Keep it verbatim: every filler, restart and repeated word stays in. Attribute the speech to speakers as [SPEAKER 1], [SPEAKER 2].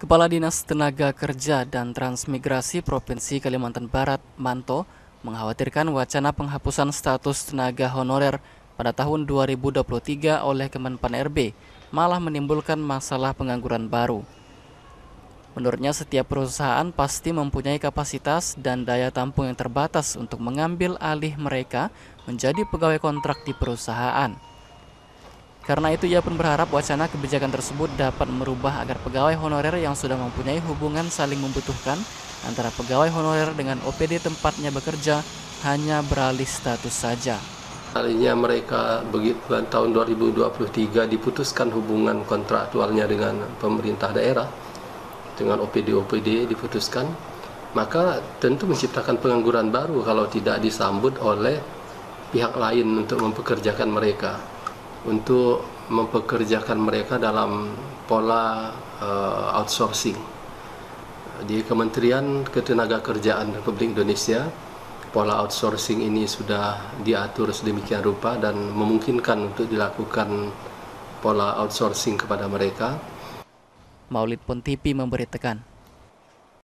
[SPEAKER 1] Kepala Dinas Tenaga Kerja dan Transmigrasi Provinsi Kalimantan Barat, Manto, mengkhawatirkan wacana penghapusan status tenaga honorer pada tahun dua ribu dua puluh tiga oleh Kemenpan R B malah menimbulkan masalah pengangguran baru. Menurutnya, setiap perusahaan pasti mempunyai kapasitas dan daya tampung yang terbatas untuk mengambil alih mereka menjadi pegawai kontrak di perusahaan. Karena itu, ia pun berharap wacana kebijakan tersebut dapat merubah agar pegawai honorer yang sudah mempunyai hubungan saling membutuhkan antara pegawai honorer dengan O P D tempatnya bekerja hanya beralih status saja.
[SPEAKER 2] Harinya mereka begitu tahun dua ribu dua puluh tiga diputuskan hubungan kontraktualnya dengan pemerintah daerah, dengan O P D O P D diputuskan, maka tentu menciptakan pengangguran baru kalau tidak disambut oleh pihak lain untuk mempekerjakan mereka. Untuk mempekerjakan mereka dalam pola uh, outsourcing. Di Kementerian Ketenagakerjaan Republik Indonesia, pola outsourcing ini sudah diatur sedemikian rupa dan memungkinkan untuk dilakukan pola outsourcing kepada mereka.
[SPEAKER 1] Maulid Pontipi memberitakan.